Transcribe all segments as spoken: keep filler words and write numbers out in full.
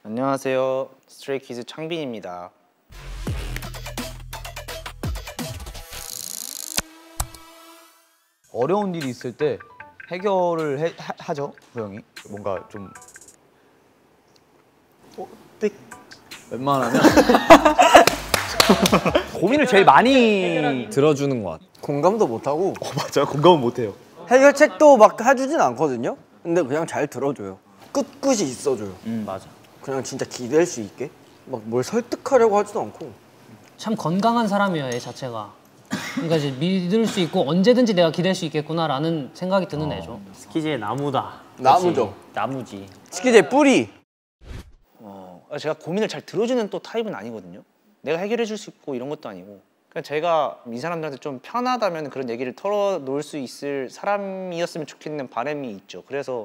안녕하세요. 스트레이키즈 창빈입니다. 어려운 일이 있을 때 해결을 해, 하, 하죠, 호영이. 뭔가 좀 어, 띡 웬만하면 고민을 제일 많이 들어주는 것 같아. 공감도 못하고. 어, 맞아요. 공감은 못해요. 해결책도 막 해주진 않거든요. 근데 그냥 잘 들어줘요. 꿋꿋이 있어줘요. 음 맞아. 그냥 진짜 기댈 수 있게 막 뭘 설득하려고 하지도 않고. 참 건강한 사람이에요, 얘 자체가. 그러니까 이제 믿을 수 있고 언제든지 내가 기댈 수 있겠구나라는 생각이 드는 어. 애죠. 스키즈의 나무다. 나무죠. 나무지. 스키즈의 뿌리. 어, 제가 고민을 잘 들어주는 또 타입은 아니거든요. 내가 해결해 줄 수 있고 이런 것도 아니고. 그러니까 제가 이 사람들한테 좀 편하다면 그런 얘기를 털어놓을 수 있을 사람이었으면 좋겠는 바람이 있죠. 그래서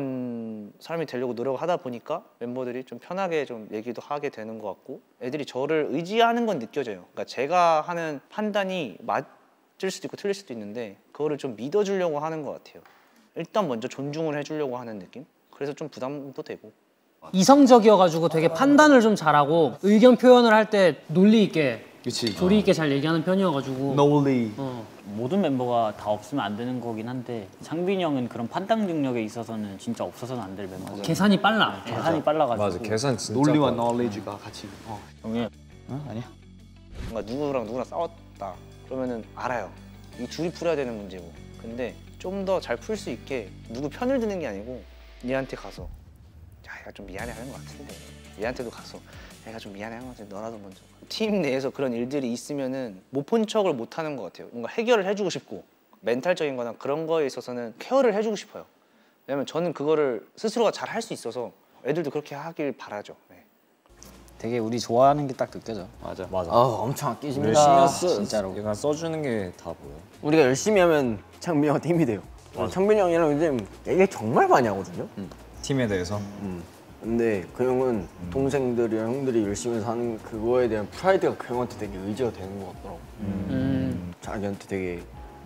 그런 사람이 되려고 노력을 하다 보니까 멤버들이 좀 편하게 좀 얘기도 하게 되는 것 같고, 애들이 저를 의지하는 건 느껴져요. 그러니까 제가 하는 판단이 맞을 수도 있고 틀릴 수도 있는데 그거를 좀 믿어주려고 하는 것 같아요. 일단 먼저 존중을 해주려고 하는 느낌? 그래서 좀 부담도 되고. 이성적이어가지고 되게 판단을 좀 잘하고 의견 표현을 할 때 논리 있게, 그치. 조리 있게 잘 얘기하는 편이어가지고. 논리. 어. 모든 멤버가 다 없으면 안 되는 거긴 한데 창빈이 형은 그런 판단 능력에 있어서는 진짜 없어서는 안 될 멤버죠. 계산이 빨라. 계산이 빨라가지고. 맞아, 계산 진짜. 논리와 knowledge가 같이. 어. 형이 어? 아니야. 뭔가 누구랑 누구랑 싸웠다 그러면은 알아요. 이 둘이 풀어야 되는 문제고. 근데 좀 더 잘 풀 수 있게 누구 편을 드는 게 아니고 얘한테 가서 야, 얘가 좀 미안해하는 것 같은데, 얘한테도 가서 얘가 좀 미안해하는 것 같은데 너라도 먼저. 팀 내에서 그런 일들이 있으면은 못 본 척을 못 하는 것 같아요. 뭔가 해결을 해주고 싶고 멘탈적인 거나 그런 거에 있어서는 케어를 해주고 싶어요. 왜냐면 저는 그거를 스스로가 잘 할 수 있어서 애들도 그렇게 하길 바라죠. 네. 되게 우리 좋아하는 게 딱 느껴져. 맞아. 맞아. 아 엄청 아끼십니다. 열심히 했어, 진짜로. 얘가 써주는 게 다 보여. 우리가 열심히 하면 창빈이 형한테 힘이 돼요. 창빈이 형이랑 요즘 얘기 정말 많이 하거든요. 응. 팀에 대해서. 음. 근데 그 형은 음. 동생들이랑 형들이 열심히 사는 그거에 대한 프라이드가 그 형한테 되게 의지가 되는 것 같더라고. 음. 음. 자기한테 되게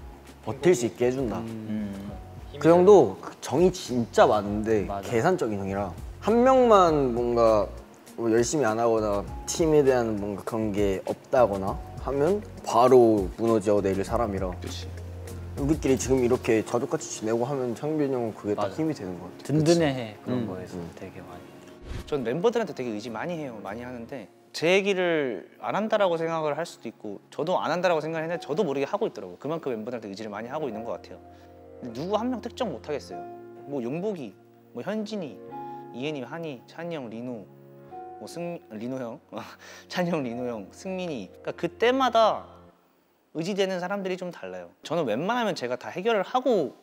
버틸 수 있게 해준다. 음. 그 형도 정이 진짜 많은데 맞아. 계산적인 형이라 한 명만 뭔가 뭐 열심히 안 하거나 팀에 대한 뭔가 그런 게 없다거나 하면 바로 무너져 내릴 사람이라. 그치. 우리끼리 지금 이렇게 가족같이 지내고 하면 창빈이 형은 그게 딱 힘이 되는 것 같아. 든든해. 그런 음. 거에서 음. 되게 많이. 전 멤버들한테 되게 의지 많이 해요. 많이 하는데 제 얘기를 안 한다라고 생각을 할 수도 있고 저도 안 한다라고 생각했는데 저도 모르게 하고 있더라고요. 그만큼 멤버들한테 의지를 많이 하고 있는 것 같아요. 근데 누구 한 명 특정 못 하겠어요. 뭐 용복이, 뭐 현진이, 이엔이, 한이, 찬이 형, 리노, 뭐 승, 리노 형, 찬이 형, 리노 형, 승민이. 그러니까 그때마다 의지되는 사람들이 좀 달라요. 저는 웬만하면 제가 다 해결을 하고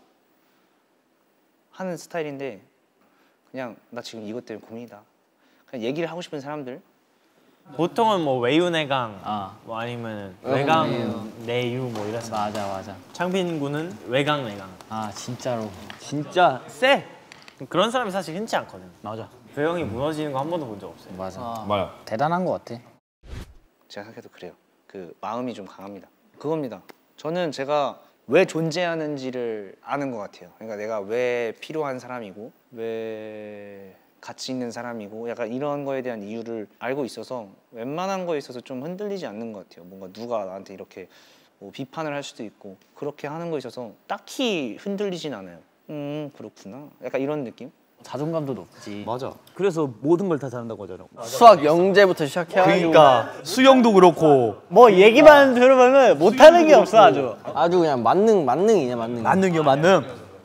하는 스타일인데 그냥 나 지금 이것 때문에 고민이다. 그냥 얘기를 하고 싶은 사람들. 보통은 뭐 외유내강, 아. 뭐 아니면 외강 내유 뭐 이래서. 맞아 맞아. 창빈 군은 외강 내강. 아 진짜로. 진짜 쎄. 그런 사람이 사실 흔치 않거든. 맞아. 그 형이 무너지는 거 한 번도 본 적 없어요. 맞아. 아. 맞아. 대단한 것 같아. 제가 생각해도 그래요. 그 마음이 좀 강합니다. 그겁니다. 저는 제가 왜 존재하는지를 아는 것 같아요. 그러니까 내가 왜 필요한 사람이고 왜 가치 있는 사람이고 약간 이런 거에 대한 이유를 알고 있어서 웬만한 거에 있어서 좀 흔들리지 않는 것 같아요. 뭔가 누가 나한테 이렇게 뭐 비판을 할 수도 있고 그렇게 하는 거에 있어서 딱히 흔들리진 않아요. 음 그렇구나. 약간 이런 느낌? 자존감도 높지. 맞아. 그래서 모든 걸 다 잘한다고 하잖아. 수학 영재부터 시작해가지고. 그러니까 수영도 그렇고 뭐 얘기만 들으면은 못하는 게 없어 아주. 아주 그냥 만능 만능이냐 만능. 만능이요 만능.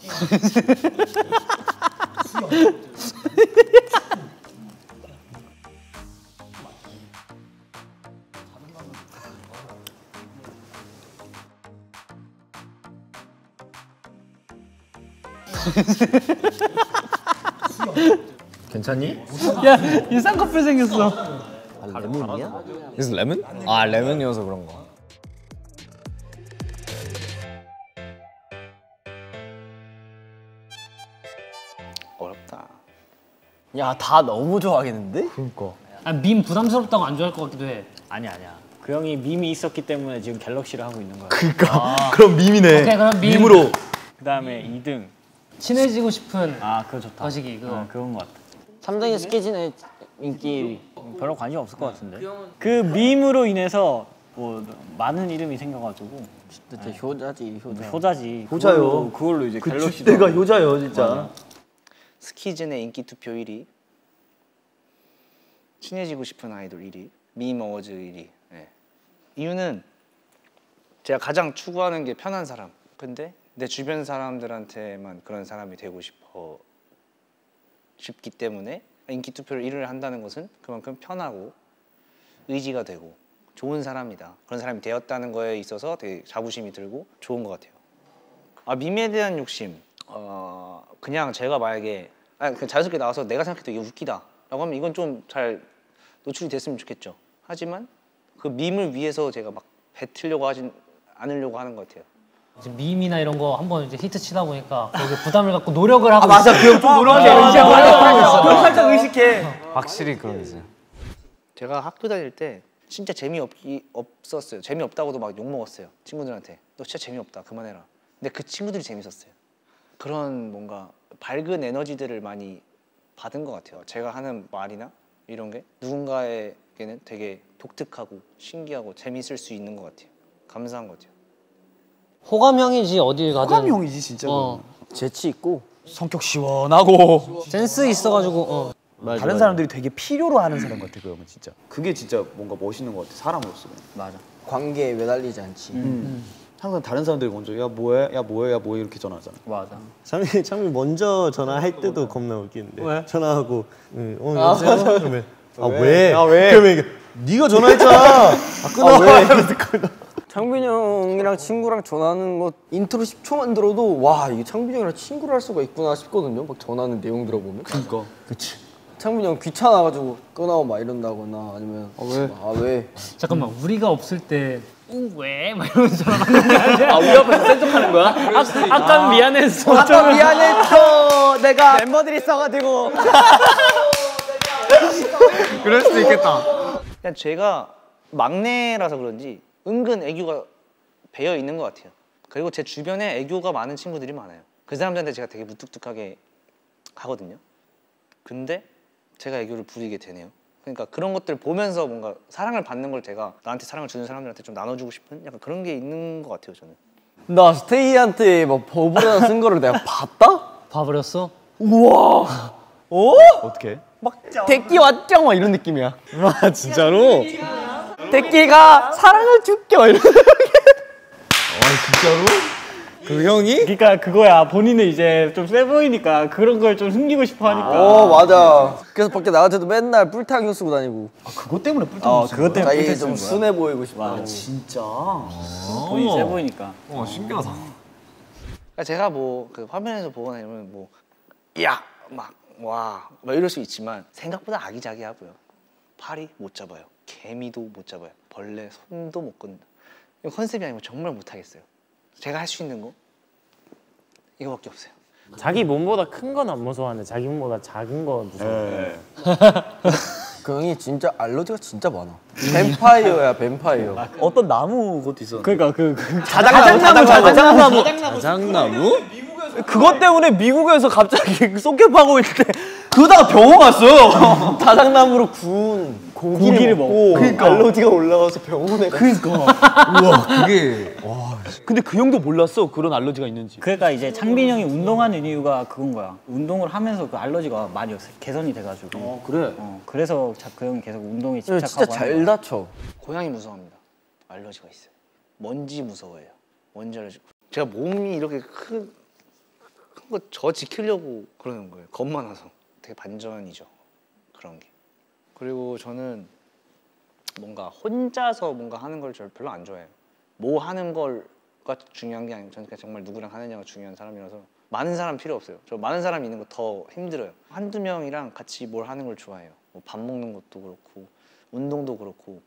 괜찮니? 야, 이 쌍꺼풀 생겼어. 아, 레몬이야? 그래서 레몬? 아 레몬이어서 그런 거. 어렵다. 야, 다 너무 좋아하겠는데? 그러니까. 아, 밈 부담스럽다고 안 좋아할 것 같기도 해. 아니 아니야. 그 형이 밈이 있었기 때문에 지금 갤럭시를 하고 있는 거야. 그러니까 그럼 밈이네. 오케이, 그럼 밈. 밈으로. 그다음에 이 등. 친해지고 싶은 아 그거 좋다. 거시기 그거. 어, 그건 것 같아. 삼 등의 스케치는 인기 별로 관심 없을 것 같은데. 그 밈으로 인해서 뭐 많은 이름이 생겨가지고 진짜 효자지 효자. 효자지. 효자요. 그걸로, 그걸로 이제 그 갤럭시도 주대가 효자요 진짜. 스키즈의 인기 투표 일 위, 친해지고 싶은 아이돌 일 위, 밈 어워즈 일 위. 네. 이유는 제가 가장 추구하는 게 편한 사람. 근데 내 주변 사람들한테만 그런 사람이 되고 싶어 싶기 때문에 인기 투표를 일 위를 한다는 것은 그만큼 편하고 의지가 되고 좋은 사람이다. 그런 사람이 되었다는 거에 있어서 되게 자부심이 들고 좋은 것 같아요. 아, 밈에 대한 욕심. 어, 그냥 제가 만약에 아, 그냥 자연스럽게 나와서 내가 생각해도 이게 웃기다 라고 하면 이건 좀 잘 노출이 됐으면 좋겠죠. 하지만 그 밈을 위해서 제가 막 뱉으려고 하진 않으려고 하는 것 같아요. 이제 밈이나 이런 거 한번 이제 히트 치다 보니까 거기에 부담을 갖고 노력을 하고. 아 맞아 그 형 좀 노력하게 형 살짝 의식해. 확실히 그런 게 있어요. 제가 학교 다닐 때 진짜 재미없기 없었어요. 재미없다고도 막 욕먹었어요. 친구들한테. 너 진짜 재미없다. 그만해라. 근데 그 친구들이 재밌었어요. 그런 뭔가 밝은 에너지들을 많이 받은 것 같아요. 제가 하는 말이나 이런 게 누군가에게는 되게 독특하고 신기하고 재미있을 수 있는 것 같아요. 감사한 것 같아요. 호감형이지 어딜 가든. 호감형이지 진짜. 어. 재치 있고 성격 시원하고 센스 있어가지고. 어. 맞아, 다른 맞아. 사람들이 되게 필요로 하는 사람 같아 그 형은 진짜. 그게 진짜 뭔가 멋있는 것 같아 사람으로서. 맞아. 관계에 매달리지 않지. 음. 항상 다른 사람들이 먼저 야 뭐해 야 뭐해 야 뭐해 이렇게 전화하잖아. 맞아. 창민 창민 먼저 전화할 때도 겁나 웃기는데. 왜? 전화하고 응, 어 여보세요? 그러면 아 왜? 아 왜? 그러면 이게 네가 전화했잖아. 아 끊어. 아, 왜? 창빈이 형이랑 친구랑 전화하는 거 인트로 십 초만 들어도 와 이게 창빈이 형이랑 친구를 할 수가 있구나 싶거든요. 막 전화하는 내용 들어보면. 그러니까. 그치. 창빈이 형 귀찮아가지고 끊어 막 이런다거나 아니면 아 왜? 아 왜? 잠깐만 우리가 없을 때. 응, 왜? 막 이러면서 전화하는 거 아니야? 아 우리 앞에서 센 척하는 거야? 아, 아까 미안했어. 아까 미안했어. 내가 멤버들이 있어가지고. 그럴 수도 있겠다. 그냥 제가 막내라서 그런지 은근 애교가 배어 있는 것 같아요. 그리고 제 주변에 애교가 많은 친구들이 많아요. 그 사람들한테 제가 되게 무뚝뚝하게 하거든요. 근데 제가 애교를 부리게 되네요. 그러니까 그런 것들 보면서 뭔가 사랑을 받는 걸 제가 나한테 사랑을 주는 사람들한테 좀 나눠주고 싶은 약간 그런 게 있는 것 같아요 저는. 나 스테이한테 막 버블이나 쓴 거를 내가 봤다? 봐버렸어? 우와. 어? 어떻게? 막 대끼 왔죠? 막 이런 느낌이야. 아 진짜로? 대끼가 사랑을 줄게 막 이런. 그 형이? 그러니까 그거야. 본인은 이제 좀 세 보이니까 그런 걸 좀 숨기고 싶어 하니까. 어 맞아. 그래서 밖에 나갈 때도 맨날 뿔타기 쓰고 다니고. 아 그것 때문에 뿔 어, 그것 때문에 자기 뿔테 좀 쓰는 거야. 순해 보이고 싶어. 맞아. 진짜. 본인이 세 보이니까. 어 신기하다. 그러니까 제가 뭐 그 화면에서 보거나 이러면 뭐 야! 막 와! 막 이럴 수 있지만 생각보다 아기자기하고요. 파리 못 잡아요. 개미도 못 잡아요. 벌레 손도 못 건다. 이거 컨셉이 아니면 정말 못하겠어요. 제가 할 수 있는 거 이거밖에 없어요. 자기 몸보다 큰 건 안 무서워하는데 자기 몸보다 작은 거 무서워. 그 형이 진짜 알러지가 진짜 많아. 뱀파이어야 뱀파이어. 어떤 나무 것도 있었는데. 그러니까 그, 그 자작나무 자작나무. 자작나무? 그것 때문에 미국에서 갑자기 쏘켓하고 있을 때 그러다가 병원 갔어요. 자작나무로 구운 고기를, 고기를 먹고 그러니까. 알러지가 올라가서 병원에 가. 그러니까. 우와 그게 와. 근데 그 형도 몰랐어 그런 알러지가 있는지. 그러니까 이제 창빈 형이 운동하는 이유가 그건 거야. 운동을 하면서 그 알러지가 많이 개선이 돼가지고. 어 그래. 어, 그래서 자, 그 형이 계속 운동에 진짜 집착하고 잘 하는 거야. 다쳐. 고양이 무서워합니다. 알러지가 있어요. 먼지 무서워해요. 먼지 알러지. 제가 몸이 이렇게 큰 큰 거 저 지키려고 그러는 거예요. 겁 많아서. 되게 반전이죠. 그런 게. 그리고 저는 뭔가 혼자서 뭔가 하는 걸 저 별로 안 좋아해요. 뭐 하는 걸가 중요한 게 아니고 저는 그냥 정말 누구랑 하느냐가 중요한 사람이라서 많은 사람 필요 없어요. 저 많은 사람 있는 거 더 힘들어요. 한두 명이랑 같이 뭘 하는 걸 좋아해요. 뭐 밥 먹는 것도 그렇고 운동도 그렇고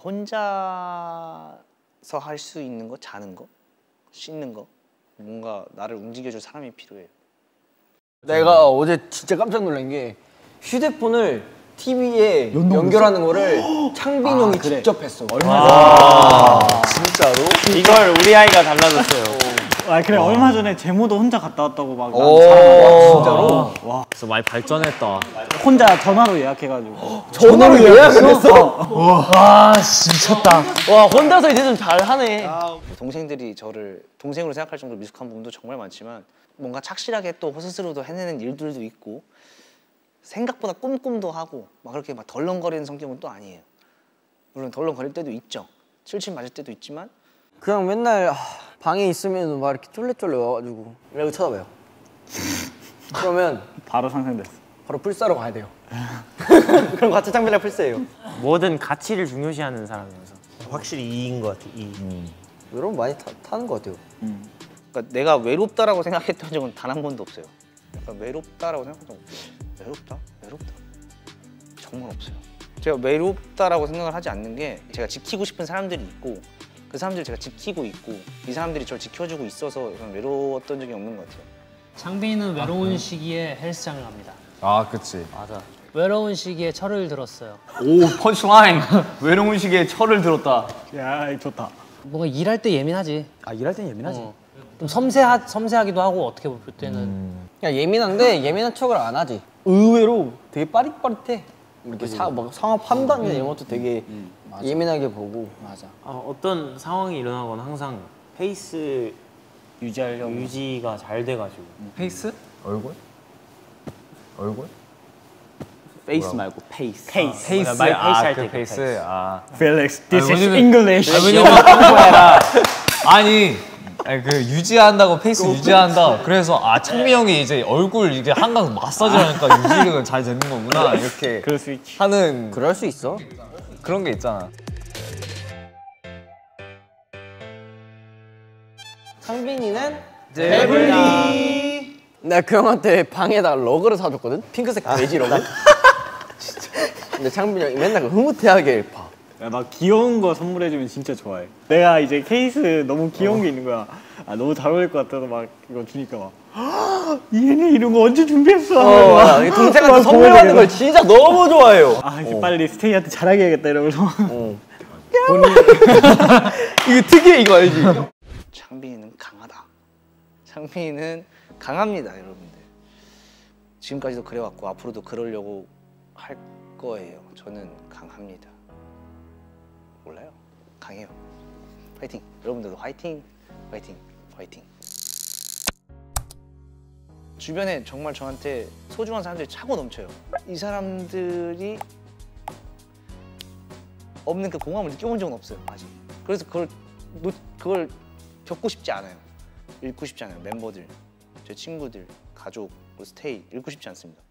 혼자서 할 수 있는 거, 자는 거, 씻는 거 뭔가 나를 움직여줄 사람이 필요해요. 내가 어제 진짜 깜짝 놀란 게 휴대폰을 티비에 연결하는 거를 창빈 형이 직접 했어. 얼마나 진짜로? 이걸 우리 아이가 달라졌어요. 아 그래 얼마 전에 제모도 혼자 갔다 왔다고 막 오, 진짜로? 와 그래서 많이 발전했다. 혼자 전화로 예약해가지고 전화로 예약을 했어? 와 미쳤다. 와, 혼자서 이제 좀 잘하네. 동생들이 저를 동생으로 생각할 정도로 미숙한 부분도 정말 많지만 뭔가 착실하게 또 호스스로도 해내는 일들도 있고 생각보다 꼼꼼도 하고 막 그렇게 막 덜렁거리는 성격은 또 아니에요. 물론 덜렁거릴 때도 있죠. 칠칠 맞을 때도 있지만 그냥 맨날 아, 방에 있으면 막 이렇게 쫄래쫄래 와가지고 이렇게 쳐다봐요. 그러면 바로 상상됐어. 바로 풀사로 가야 돼요. 그럼 같이 창빈이랑 풀세예요. 뭐든 가치를 중요시하는 사람이어서. 확실히 이인 것 같아. 이. 여러분 많이 타, 타는 것 같아요. 그러니까 내가 외롭다라고 생각했던 적은 단 한 번도 없어요. 약간 외롭다라고 생각했던 적 외롭다? 외롭다? 정말 없어요. 제가 외롭다라고 생각을 하지 않는 게 제가 지키고 싶은 사람들이 있고 그 사람들을 제가 지키고 있고 이 사람들이 저를 지켜주고 있어서 저는 외로웠던 적이 없는 것 같아요. 창빈이는 외로운 시기에 헬스장을 갑니다. 아, 그치. 맞아. 외로운 시기에 철을 들었어요. 오, 펀치라인. 외로운 시기에 철을 들었다. 야 좋다. 뭔가 일할 때 예민하지. 아, 일할 땐 예민하지. 어. 좀 섬세하, 섬세하기도 하고 어떻게 볼 때는 그냥 예민한데 예민한 척을 안 하지. 의외로 되게 빠릿빠릿해. 이렇게 사, 막 상황 판단이나 이런 것도 되게 예민하게 보고. 맞아. 아, 어떤 상황이 일어나거나 항상 페이스 유지하려고 유지가 잘 돼가지고. 페이스? 얼굴? 얼굴? 페이스 말고 페이스. 페이스. 페이스. 말 페이스 아, 할 그 때. 페이스? 아. Felix, this is 왜냐면- English. 아, 왜냐면 한국어라. 아니, 아니, 그 유지한다고 페이스 유지한다. 그래서 아 창민 형이 이제 얼굴 이제 한강 마사지 하니까 유지가 잘 되는 거구나 이렇게 그럴 수 있지. 하는 그럴 수 있어. 그런 게 있잖아. 창빈이는 데블리. 내가 그 형한테 방에다가 러그를 사줬거든. 핑크색 돼지 러그. 진짜. 근데 창빈이 형이 맨날 그 흐뭇해하게 봐. 야, 나 귀여운 거 선물해주면 진짜 좋아해. 내가 이제 케이스 너무 귀여운 게 있는 거야. 아 너무 잘 어울릴 것 같아서 막 이거 주니까 막 얘네 이런 거 언제 준비했어? 어, 맞아. 이 동생한테 선물 받는 걸 진짜 너무 좋아해요. 아 이제 빨리 스테이한테 잘하게,야겠다 이러면서. 어. 이거 특이해, 이거 알지? 창빈이는 강하다. 창빈이는 강합니다, 여러분들. 지금까지도 그래왔고 앞으로도 그러려고 할 거예요. 저는 강합니다. 몰라요. 강해요. 파이팅. 여러분들도 화이팅. 화이팅. 화이팅. 주변에 정말 저한테 소중한 사람들이 차고 넘쳐요. 이 사람들이 없는 그 공감을 느껴본 적은 없어요, 아직. 그래서 그걸 놓, 그걸 겪고 싶지 않아요. 잃고 싶지 않아요. 멤버들, 제 친구들, 가족, 스테이 잃고 싶지 않습니다.